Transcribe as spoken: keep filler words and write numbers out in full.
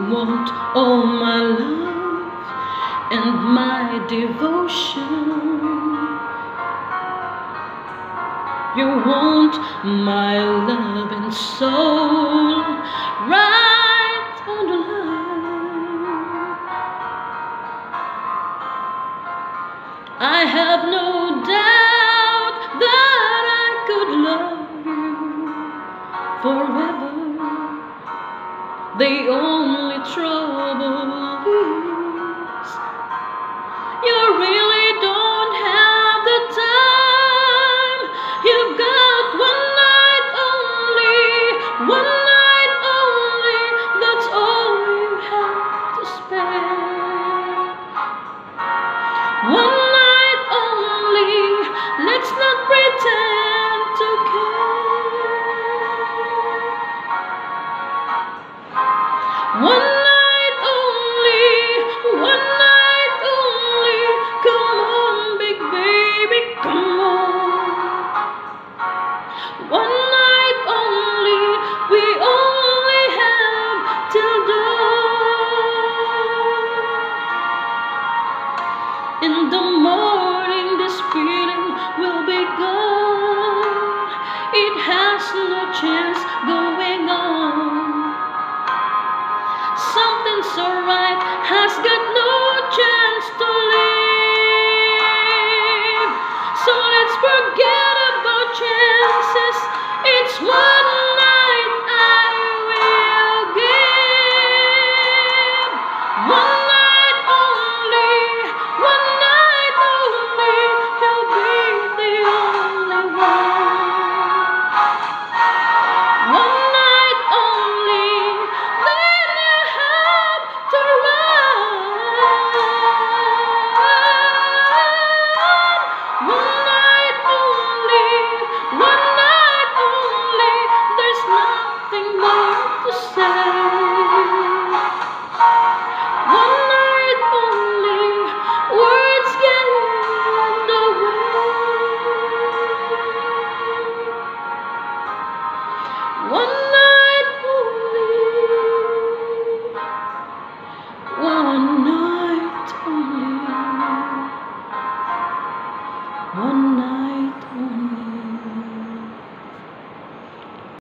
want all my love and my devotion. You want my love and soul right on the line. I have no doubt that I could love you forever. The only trouble is you really don't have the time. You've got one night only, one night only, that's all you have to spare. One night only, let's not pretend to care. One night only, one night only, come on big baby, come on. One night only, we only have till dawn. In the morning